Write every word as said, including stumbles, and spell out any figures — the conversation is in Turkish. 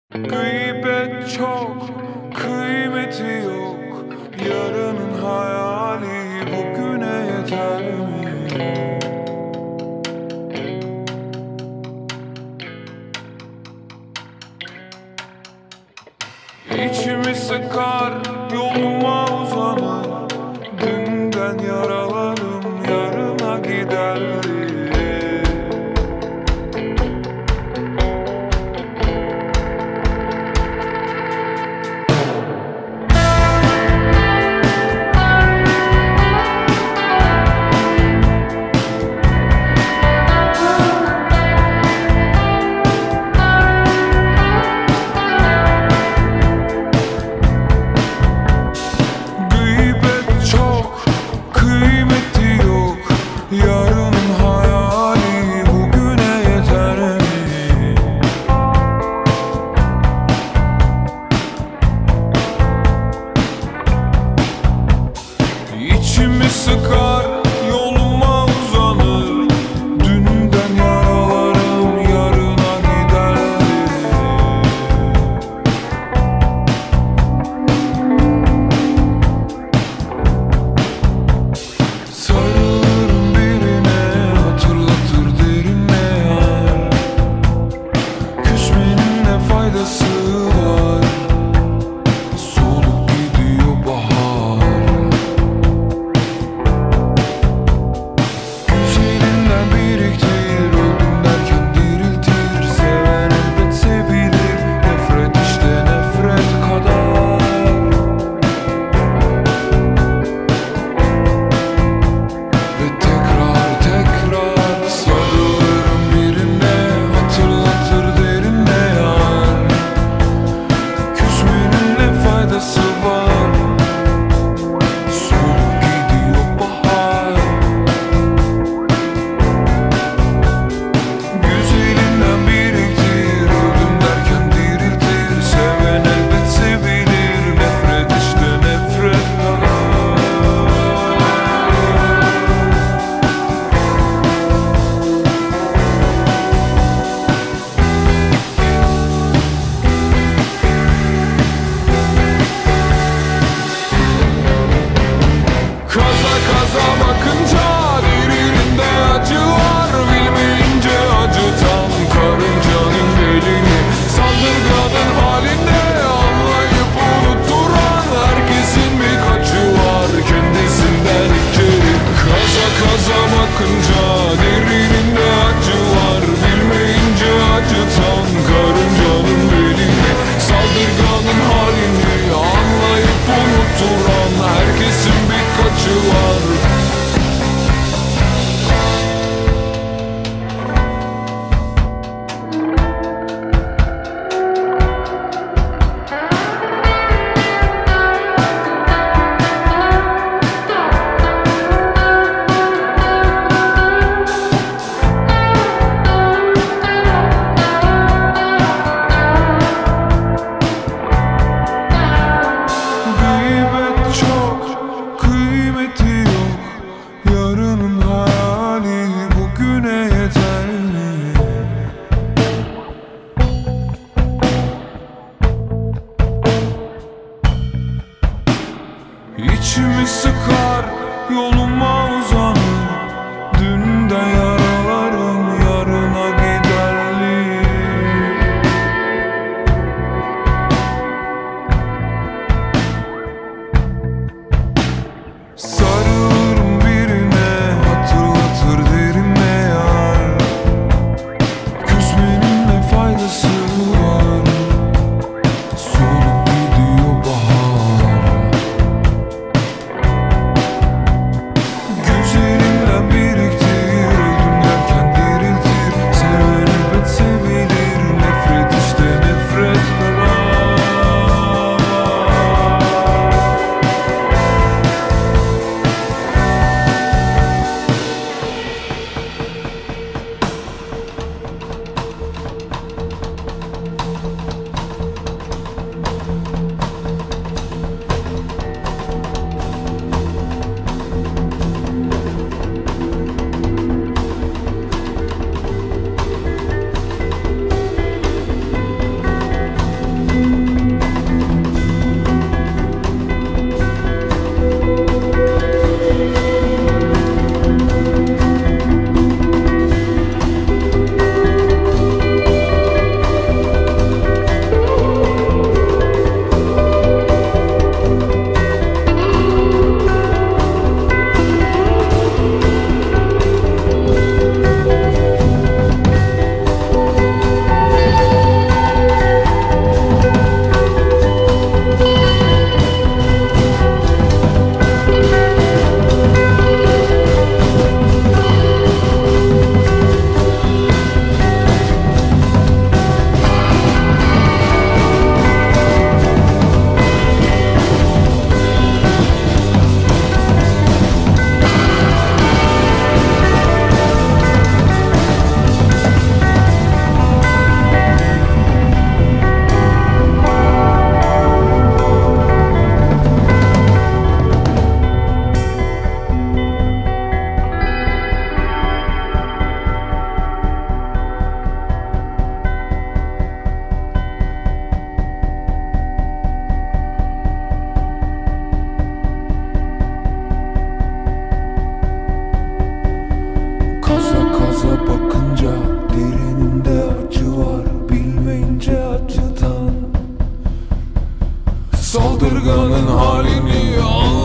Gıybet çok, kıymeti yok. Yarının hayali bugüne yeter mi? İçimi sıkar, yoluma uzanır. Dünden yaralarım, yarına giderli. İçimi sıkar, yoluma uzanır. Dünden yaralarım, yarına giderli. Sarılırım birine, hatırlatır derine yar. Küsmenin ne faydası var? Solup gidiyor bahar. Güzelinden biriktir, öldüm derken diriltir. Seven elbet sevilir, nefret işte nefret kadar. Ve tekrar tekrar sarılırım birine, hatırlatır derine yar. Küsmenin ne faydası var? Solup gidiyor bahar. Güzelinden biriktir, öldüm derken diriltir. Seven elbet sevilir, nefret işte nefret kadar. Kaza kaza bakınca derinde acı var. Bilmeyince acıtan karıncanın belini. Saldırganın halinde anlayıp unutturan herkesin bir kaçı var kendisinden içeri. Kaza kaza bakınca derinde acı var. Bilmeyince acıtan karıncanın belini. Saldırganın halini anlayıp unutturan herkesin bir kaçı var. Gıybet çok, kıymeti yok. Yarının hayali bugüne yeter mi? İçimi sıkar, yoluma uzanır. Dünden yaralarım, yarına giderli. Sarılırım birine, hatırlatır derine yar. Küsmenin ne faydası var? Solup gidiyor bahar. sevdanın halini. Allah